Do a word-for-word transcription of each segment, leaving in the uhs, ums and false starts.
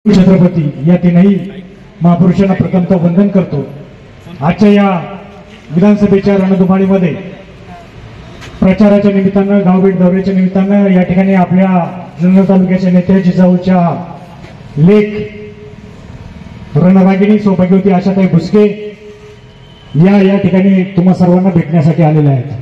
छत्रपती या तीनही महापुरुषांना प्रथमतः वंदन करतो। आजच्या या विधानसभेच्या रणधुमाळीमध्ये प्रचाराच्या निमित्तानं गावभेट दौऱ्याच्या निमित्तानं या ठिकाणी आपल्या जुन्नर तालुक्याच्या नेत्या जिजाऊच्या लेख रणरागिणी सौभाग्यवती आशाताई भुसके या या ठिकाणी तुम्हा सर्वांना भेटण्यासाठी आलेल्या आहेत।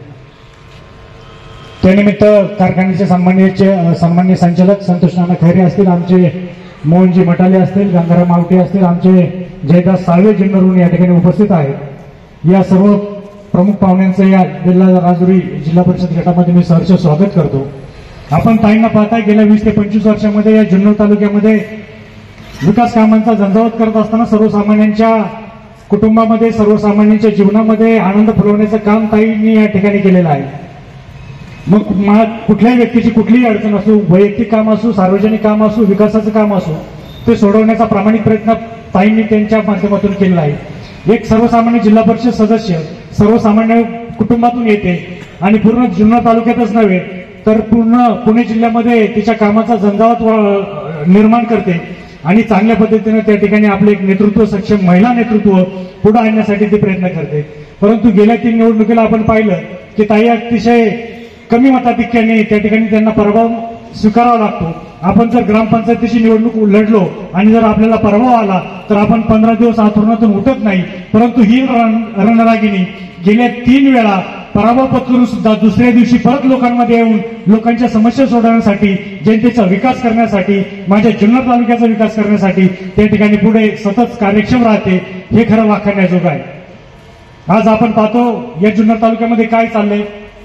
त्यानिमित्त कारखान्याचे सन्मान्य सन्मान्य संचालक संतोष नाना खैरे असतील, आमचे मोहनजी मटाले असतील, गंगाराम आवटे असतील, आमचे जयदास साळवे जुन्नरहून या ठिकाणी उपस्थित आहेत। या सर्व प्रमुख पाहुण्यांचं या जिल्हा राजुरी जिल्हा परिषद गटामध्ये मी सहर्ष स्वागत करतो। आपण ताईंना पाहताय गेल्या वीस ते पंचवीस वर्षामध्ये या जुन्नर तालुक्यामध्ये विकास कामांचा झंझावात करत असताना सर्वसामान्यांच्या कुटुंबामध्ये सर्वसामान्यांच्या जीवनामध्ये आनंद फुलवण्याचं काम ताईंनी या ठिकाणी केलेलं आहे। मग कुठल्याही व्यक्तीची कुठलीही अडचण असो, वैयक्तिक काम असो, सार्वजनिक काम असो, विकासाचं काम असो, ते सोडवण्याचा प्रामाणिक प्रयत्न ताईंनी त्यांच्या माध्यमातून केलेला आहे। एक सर्वसामान्य जिल्हा परिषद सदस्य सर्वसामान्य कुटुंबातून येते आणि पूर्ण जुन्नर तालुक्यातच नव्हे तर पूर्ण पुणे जिल्ह्यामध्ये तिच्या कामाचा झंझावात निर्माण करते आणि चांगल्या पद्धतीने त्या ठिकाणी आपले एक नेतृत्व सक्षम महिला नेतृत्व पुढे आणण्यासाठी ती प्रयत्न करते। परंतु गेल्या तीन निवडणुकीला आपण पाहिलं की ताई अतिशय कमी मताधिक्याने त्या ठिकाणी त्यांना पराभव स्वीकारावा लागतो। आपण जर ग्रामपंचायतीची निवडणूक लढलो आणि जर आपल्याला पराभव आला तर आपण पंधरा दिवस आतुरणातून उठत नाही, परंतु ही रणरागिणी गेल्या तीन वेळा पराभव पत्करून सुद्धा दुसऱ्या दिवशी परत लोकांमध्ये येऊन लोकांच्या समस्या सोडवण्यासाठी, जनतेचा विकास करण्यासाठी, माझ्या जुन्नर तालुक्याचा विकास करण्यासाठी त्या ठिकाणी पुढे सतत कार्यक्षम राहते। हे खरं वाखाणण्याजोगं आहे। आज आपण पाहतो या जुन्नर तालुक्यामध्ये काय चाललंय।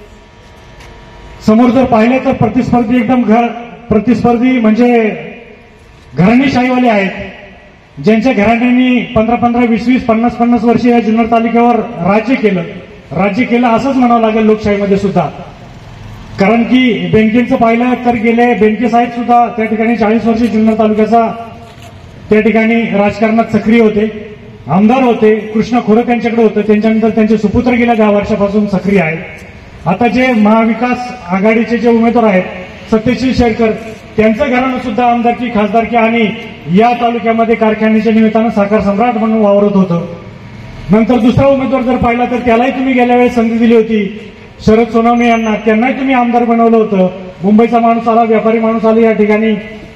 समोर जर पाहिले तर प्रतिस्पर्धी एकदम घर प्रतिस्पर्धी म्हणजे घराणेशाहीवाले आहेत, ज्यांच्या घराण्यांनी पंधरा पंधरा वीस वीस पन्नास पन्नास वर्षे या जुन्नर तालुक्यावर राज्य केलं राज्य केलं असंच म्हणावं लागेल लोकशाहीमध्ये सुद्धा। कारण की बेनकेंचं पाहिलं तर गेले बेनके साहेब सुद्धा त्या ठिकाणी चाळीस वर्षे जुन्नर तालुक्याचा त्या ठिकाणी राजकारणात सक्रिय होते, आमदार होते। कृष्ण खोरे त्यांच्याकडे होतं, त्यांच्यानंतर त्यांचे सुपुत्र गेल्या दहा वर्षापासून सक्रिय आहेत। आता जे महाविकास आघाडीचे जे उमेदवार आहेत सत्यशील शेरकर, त्यांचं घराणं सुद्धा आमदारकी खासदारकी आणि या तालुक्यामध्ये कारखान्याच्या निमित्तानं साखर सम्राट म्हणून वावरत होतं। नंतर दुसरा उमेदवार जर पाहिला तर त्यालाही तुम्ही गेल्या वेळेस संधी दिली होती, शरद सोनवणे यांना, त्यांनाही तुम्ही आमदार बनवलं होतं। मुंबईचा माणूस आला, व्यापारी माणूस आला, या ठिकाणी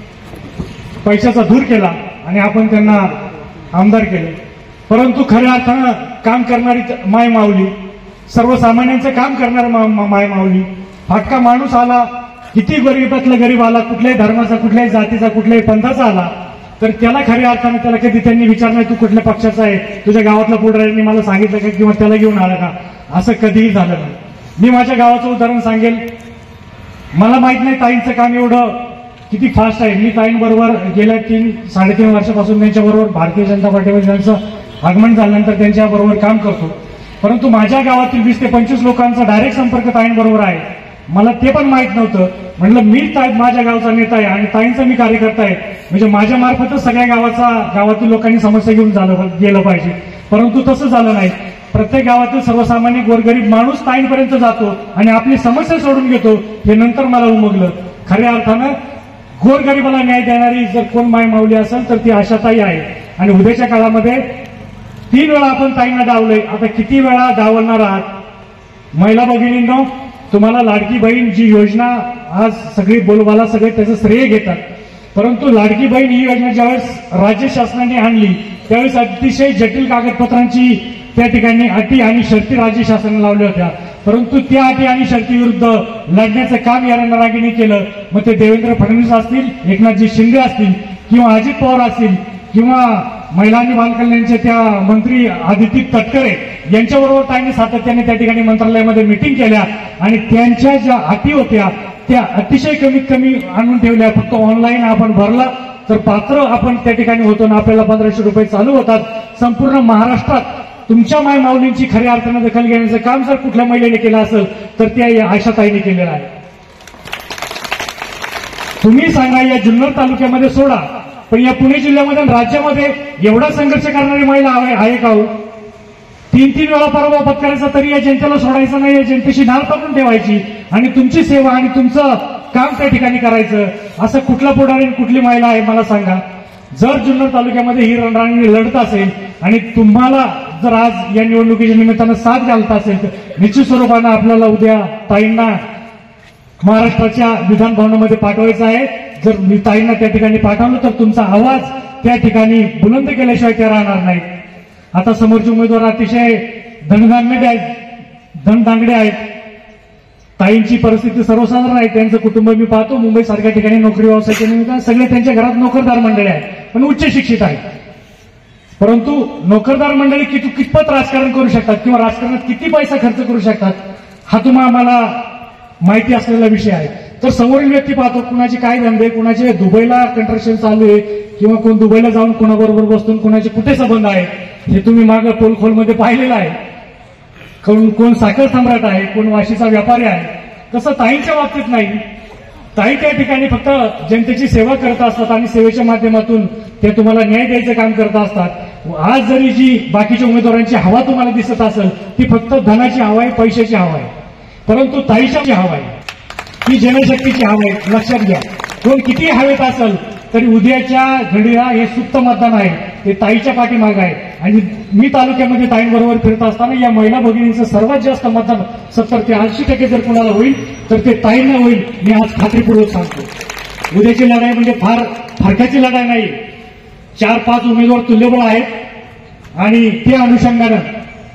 पैशाचा धूर केला आणि आपण त्यांना आमदार केले। परंतु खऱ्या अर्थानं काम करणारी माय माऊली, सर्वसामान्यांचं काम करणारा माय माऊली, फाटका माणूस आला, किती गरीबातला गरीब आला, कुठल्याही धर्माचा, कुठल्याही जातीचा, कुठल्याही पंथाचा आला तर त्याला खऱ्या अर्थानं त्याला कधी त्यांनी विचारलं तू कुठल्या पक्षाचा आहे, तुझ्या गावातल्या पुढाऱ्यांनी मला सांगितलं का किंवा त्याला घेऊन आला का, असं कधीही झालं नाही। मी माझ्या गावाचं उदाहरण सांगेल। मला माहित नाही ताईंचं काम एवढं किती फास्ट आहे। मी ताईंबरोबर गेल्या तीन साडेतीन वर्षापासून त्यांच्याबरोबर भारतीय जनता पार्टीमध्ये त्यांचं आगमन झाल्यानंतर त्यांच्याबरोबर काम करतो, परंतु माझ्या गावातील वीस ते पंचवीस लोकांचा डायरेक्ट संपर्क ताईंबरोबर आहे। मला ते पण माहित नव्हतं। म्हटलं मी ताई माझ्या गावचा नेता आहे आणि ताईंचा मी कार्यकर्ता आहे, म्हणजे माझ्या मार्फतच सगळ्या गावाचा गावातील लोकांनी समस्या घेऊन झालं गेलं पाहिजे, परंतु तसं झालं नाही। प्रत्येक गावातील सर्वसामान्य गोरगरीब माणूस ताईंपर्यंत जातो आणि आपली समस्या सोडून घेतो, हे नंतर मला उमगलं। खऱ्या अर्थानं गोरगरिबाला न्याय देणारी जर कोण माय माऊली असेल तर ती आशाताई आहे। आणि उद्याच्या काळामध्ये तीन वेळा आपण ताईंना डावलंय, आता किती वेळा डावलणार आहात। महिला भगिनींनो, तुम्हाला लाडकी बहीण जी योजना आज सगळी बोलबाला सगळे त्याचं श्रेय घेतात, परंतु लाडकी बहीण ही योजना ज्यावेळेस राज्य शासनाने आणली त्यावेळेस अतिशय जटिल कागदपत्रांची त्या ठिकाणी अटी आणि शर्ती राज्य शासनाने लावल्या होत्या, परंतु त्या अटी आणि शर्ती विरुद्ध लढण्याचं काम या रणरागिणी केलं। मग ते देवेंद्र फडणवीस असतील, एकनाथजी शिंदे असतील किंवा अजित पवार असतील किंवा महिला आणि बालकल्याणचे त्या मंत्री आदिती तटकरे यांच्याबरोबर ताईंनी सातत्याने त्या ठिकाणी मंत्रालयामध्ये मिटिंग केल्या आणि त्यांच्या ज्या अटी होत्या त्या अतिशय कमीत कमी आणून ठेवल्या। फक्त ऑनलाईन आपण भरला तर पात्र आपण त्या ठिकाणी होतो ना आपल्याला पंधराशे रुपये चालू होतात। संपूर्ण महाराष्ट्रात तुमच्या माय माऊलींची खऱ्या अर्थानं दखल घेण्याचं काम जर कुठल्या महिलेने केलं असेल तर त्या आशाताईंनी केलेलं आहे। तुम्ही सांगा या जुन्नर तालुक्यामध्ये सोडा, पण या पुणे जिल्ह्यामध्ये राज्यामध्ये एवढा संघर्ष करणारी महिला आहे का हो? तीन तीन वेळा पराभव पत्करायचा तरी या जनतेला सोडायचं नाही, या जनतेशी नाळ पकडून ठेवायची आणि तुमची सेवा आणि तुमचं काम त्या ठिकाणी करायचं, असं कुठला पुढारी कुठली महिला आहे मला सांगा। जर जुन्नर तालुक्यामध्ये ही रणरांगणी लढत असेल आणि तुम्हाला जर आज या निवडणुकीच्या निमित्तानं साथ घालत असेल तर निश्चित स्वरूपानं आपल्याला उद्या ताईंना महाराष्ट्राच्या विधान भवनामध्ये पाठवायचं आहे. जर मी ताईंना त्या ठिकाणी पाठवलं तर तुमचा आवाज त्या ठिकाणी बुलंद केल्याशिवाय ते राहणार नाही. आता समोरचे उमेदवार अतिशय धनदांगडे आहेत धनदांगडे आहेत. ताईंची परिस्थिती सर्वसाधारण आहे. त्यांचं कुटुंब मी पाहतो मुंबई सारख्या ठिकाणी नोकरी व्यवसायाच्या निमित्तानं सगळे त्यांच्या घरात नोकरदार मंडळी आहेत, पण उच्च शिक्षित आहेत. परंतु नोकरदार मंडळी किती कितपत राजकारण करू शकतात किंवा राजकारणात किती पैसा खर्च करू शकतात हा तुम्हाला आम्हाला माहिती असलेला विषय आहे. तर समोरील व्यक्ती पाहतो कुणाचे काय धंदे, कुणाचे दुबईला कंस्ट्रक्शन चालू आहे किंवा कोण दुबईला जाऊन कोणाबरोबर बसून कुणाचे कुठे संबंध आहे हे तुम्ही मागं पोलखोलमध्ये पाहिलेलं आहे. कोण कोण साखर सम्राट आहे, कोण वाशीचा व्यापारी आहे. तसं ताईंच्या बाबतीत नाही. ताई त्या ठिकाणी फक्त जनतेची सेवा करत असतात आणि सेवेच्या माध्यमातून ते तुम्हाला न्याय द्यायचं काम करत असतात. आज जरी जी बाकीच्या उमेदवारांची हवा तुम्हाला दिसत असेल ती फक्त धनाची हवा आहे, पैशाची हवा आहे. परंतु ताईची हवा आहे ती जनशक्तीची हवा आहे. लक्षात घ्या, कोण किती हवेत असेल तरी उद्याच्या घडीला हे सुप्त मतदान आहे ते ताईच्या पाठीमागे आहे. आणि मी तालुक्यामध्ये ताईंबरोबर फिरत असताना या महिला भगिनींचं सर्वात जास्त मतदान सत्तर ते ऐंशी टक्के जर कुणाला होईल तर ते ताईंना होईल. मी आज खात्रीपूर्वक सांगतो. उद्याची लढाई म्हणजे फार फरकाची लढाई नाही. चार पाच उमेदवार तुल्यबळ आहेत आणि त्या अनुषंगानं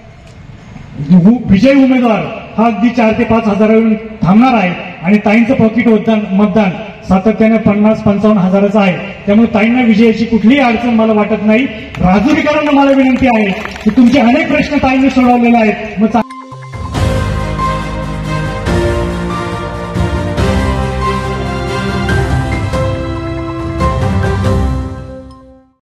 विजयी उमेदवार हा अगदी चार ते पाच हजारावरून थांबणार आहे. आणि ताईंचं पॉकेट मतदान मतदान सातत्याने पन्नास पंचावन्न हजाराचं आहे. त्यामुळे ताईंना विजयाची कुठलीही अडचण मला वाटत नाही. राजुरीकरांना मला विनंती आहे की तुमचे अनेक प्रश्न ताईंनी सोडवलेले आहेत. मग